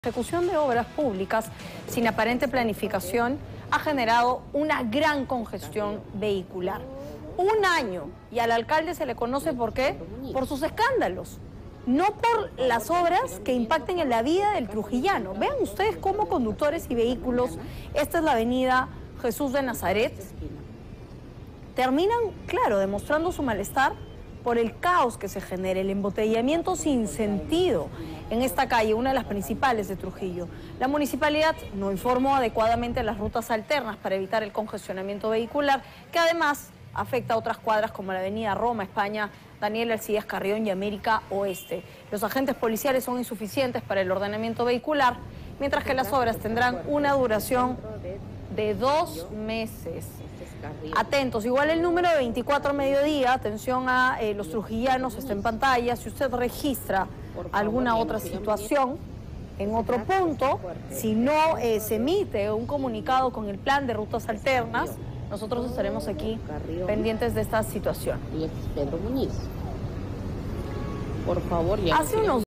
La ejecución de obras públicas sin aparente planificación ha generado una gran congestión vehicular. Un año, y al alcalde se le conoce ¿por qué? Por sus escándalos, no por las obras que impacten en la vida del trujillano. Vean ustedes cómo conductores y vehículos, esta es la avenida Jesús de Nazaret, terminan, claro, demostrando su malestar por el caos que se genera, el embotellamiento sin sentido en esta calle, una de las principales de Trujillo. La municipalidad no informó adecuadamente las rutas alternas para evitar el congestionamiento vehicular, que además afecta a otras cuadras como la avenida Roma, España, Daniel Alcides Carrión y América Oeste. Los agentes policiales son insuficientes para el ordenamiento vehicular, mientras que las obras tendrán una duración de 2 meses. Atentos, igual el número de 24 mediodía, atención a los trujillanos, está en pantalla. Si usted registra alguna otra situación en otro punto, si no se emite un comunicado con el plan de rutas alternas, nosotros estaremos aquí pendientes de esta situación. Y Pedro Muñiz. Por favor, ya hace unos